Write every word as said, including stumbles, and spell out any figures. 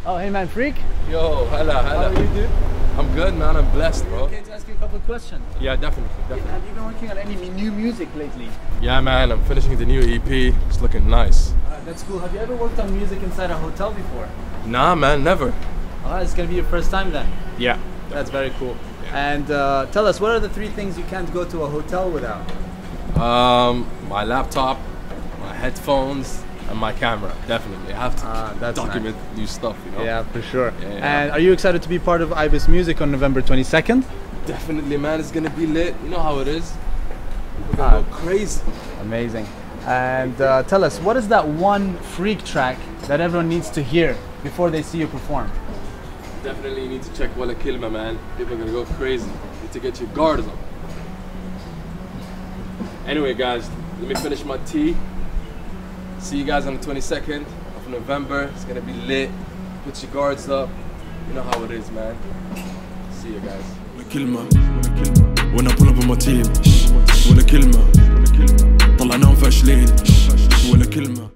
Oh, hey man, Freek. Yo, hella, hella. How are you, dude? I'm good, man. I'm blessed, bro. Okay, to ask you a couple of questions. Yeah, definitely, definitely. Have you been working on any new music lately? Yeah, man. I'm finishing the new E P. It's looking nice. Uh, that's cool. Have you ever worked on music inside a hotel before? Nah, man, never. Oh, it's gonna be your first time then. Yeah. That's very cool. Yeah. And uh, tell us, what are the three things you can't go to a hotel without? Um, my laptop, my headphones, and my camera. Definitely, I have to Ah, that's document new stuff. You know. Yeah, for sure. Yeah, yeah. And are you excited to be part of Ibis Music on November twenty-second? Definitely, man. It's gonna be lit. You know how it is. People Ah. gonna go crazy. Amazing. And uh, tell us, what is that one Freek track that everyone needs to hear before they see you perform? Definitely, you need to check Wala Kilma, man. People are gonna go crazy. You need to get your guards up. Anyway, guys, let me finish my tea. See you guys on the twenty-second of November. It's gonna be lit. Put your guards up. You know how it is, man. See you guys. When I pull up on my team, ولا كلمة طلعناهم فاشلين ولا كلمة